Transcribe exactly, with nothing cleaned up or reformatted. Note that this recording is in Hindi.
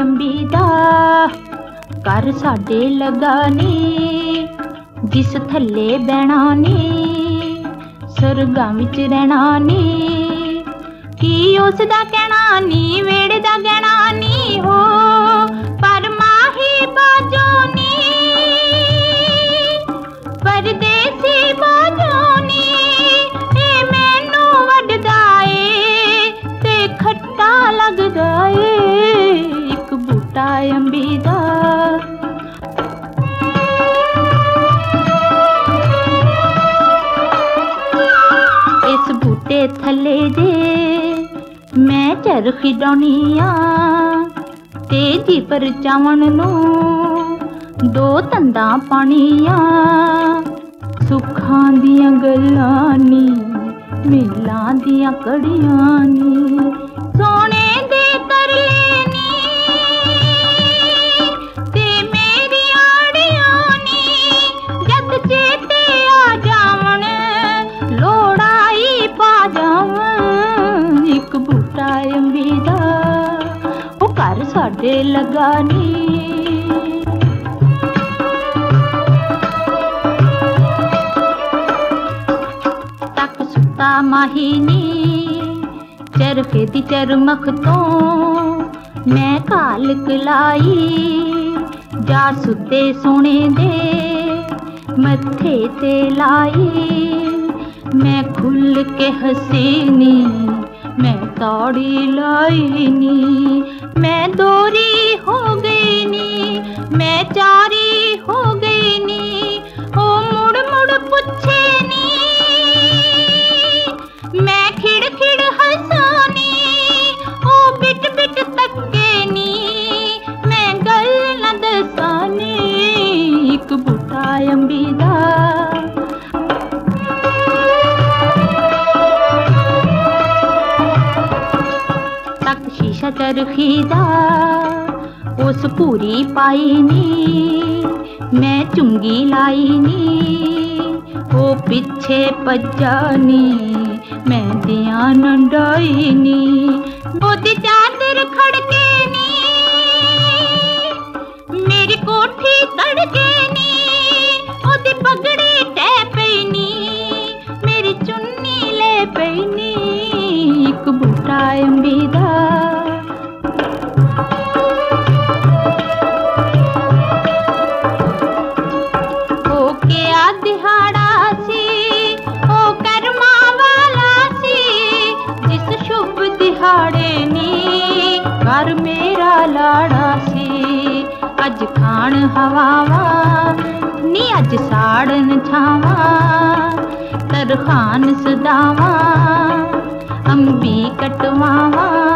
अंबी दा घर साडे लगा नी, जिस थल्ले बहना नी स्वर्गां विच रहना नी। की उसदा कहना नी वेड़े दा गहना नी हो, पर माही बाजो नी परदेसी बाजो नी। ए मैनू वड्डदा ए ते खट्टा लगदा ए इक बूटा अंबी दा। इस बूटे थल्ले जे मैं चरखी डाउनी आ, तेजी पर चावण नूं दो तंदा पानी आ। सुखां दियां गल्लां नी मेलां दियां कड़ियां नी, सोने दे तरले नी ते मेरी आड़ियां नी। जद चेते आ जावण लोड़ाई पा जावण इक बूटा अंबी दा ओ घर साडे लगा नी। तक सुता माही नी चरखे दी चरमख तो मैं घाल कलाई, जा सुते सोने दे मत्थे ते लाई। मैं खुल के हसी नी मैं तौड़ी लाई नी, मैं दोरी हो गई नी मैं चारी हो गई नी। ओ मुड़ मुड़ पुछे नी मैं खिड़ खिड़ हसानी, ओ बिट बिट तके नी मैं गल न दसानी इक बूटा अंबी दा। तक शीशा चरखी दा उस पूरी पाई नी मैं चुंगी लाई नी। ओ पिछे पज्जा नी मैं ध्यान डाई नी, ओदी चादर खड़के नी मेरी कोठी तड़के नी। ओदी पगड़ी टै पई नी मेरी चुन्नी ले पई नी इक बूटा अंबी दा। ओ क्या दिहाड़ा सी ओ कर्मा वाला सी, जिस शुभ दिहाड़े नी घर मेरा लाड़ा सी। अज खान हवावा नी अज साड़न छावा, तरखान सदावा अंबी कटवावा।